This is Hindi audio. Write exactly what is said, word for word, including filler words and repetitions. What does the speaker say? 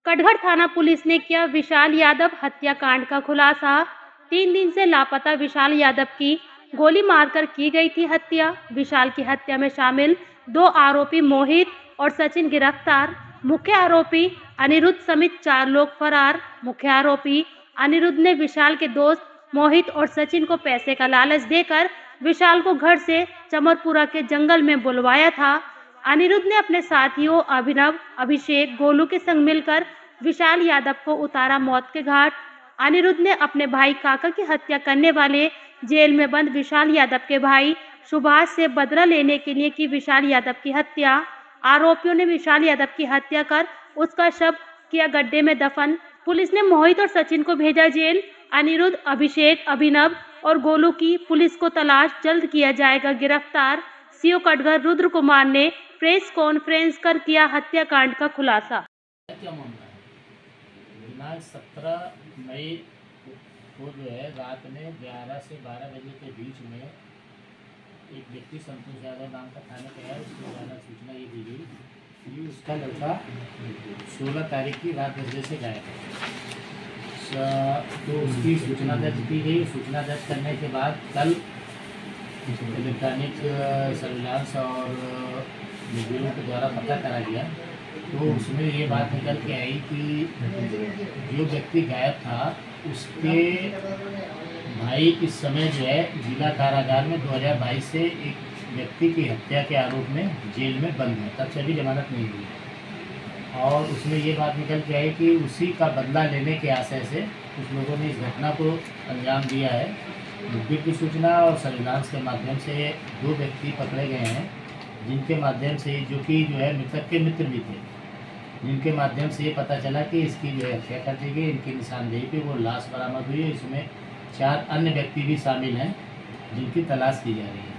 कटघर थाना पुलिस ने किया विशाल यादव हत्याकांड का खुलासा। तीन दिन से लापता विशाल यादव की गोली मारकर की गई थी हत्या। विशाल की हत्या में शामिल दो आरोपी मोहित और सचिन गिरफ्तार। मुख्य आरोपी अनिरुद्ध समेत चार लोग फरार। मुख्य आरोपी अनिरुद्ध ने विशाल के दोस्त मोहित और सचिन को पैसे का लालच देकर विशाल को घर से चमरपुरा के जंगल में बुलवाया था। अनिरुद्ध ने अपने साथियों अभिनव, अभिषेक, गोलू के संग मिलकर विशाल यादव को उतारा मौत के घाट। अनिरुद्ध ने अपने भाई काका की हत्या करने वाले जेल में बंद विशाल यादव के भाई सुभाष से बदला लेने के लिए की विशाल यादव की हत्या। आरोपियों ने विशाल यादव की हत्या कर उसका शव किया गड्ढे में दफन। पुलिस ने मोहित और सचिन को भेजा जेल। अनिरुद्ध, अभिषेक, अभिनव और गोलू की पुलिस को तलाश जल्द किया जाएगा गिरफ्तार। सीओ कटघर रुद्र कुमार ने प्रेस कॉन्फ्रेंस कर किया हत्याकांड का खुलासा। क्या मामला है? दिनांक सत्रह मई को जो है रात में ग्यारह से बारह बजे के बीच में एक व्यक्ति संतोष यादव नाम का थाने पे है। उसको ज़्यादा सूचना ये दी गई कि उसका लड़का सोलह तारीख की रात दस बजे से गायब है। तो उसकी सूचना दर्ज की गई। सूचना दर्ज करने के बाद कल इलेक्ट्रॉनिक सर्विलांस और मीडिया के द्वारा पता करा गया। तो उसमें ये बात निकल के आई कि जो व्यक्ति गायब था उसके भाई इस समय जो है जिला कारागार में दो हज़ार बाईस से एक व्यक्ति की हत्या के आरोप में जेल में बंद है। तब से अभी जमानत नहीं हुई और उसमें ये बात निकल के आई कि उसी का बदला लेने के आशय से कुछ लोगों ने इस घटना को अंजाम दिया है। मुखबिर की सूचना और सर्विलांस के माध्यम से दो व्यक्ति पकड़े गए हैं, जिनके माध्यम से जो कि जो है मृतक के मित्र भी थे, जिनके माध्यम से ये पता चला कि इसकी जो है हत्या कर दी गई। इनकी निशानदेही पे वो लाश बरामद हुई है। इसमें चार अन्य व्यक्ति भी शामिल हैं जिनकी तलाश की जा रही है।